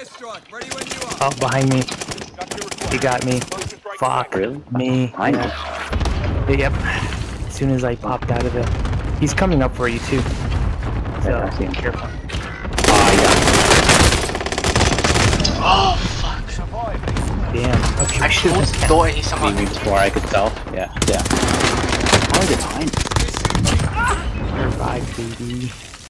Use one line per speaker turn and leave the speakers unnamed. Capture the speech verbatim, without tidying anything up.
Oh, behind me. He got me. Fuck.
Really?
Me.
Behind
Yeah. Yep. As soon as I popped out of it. He's coming up for you too. So,
yeah, I see him.
Careful.
Oh,
Oh fuck!
Damn. Okay.
I should have thought he somehow.
me before I could tell. Yeah, yeah. How is it behind?
Revive, baby.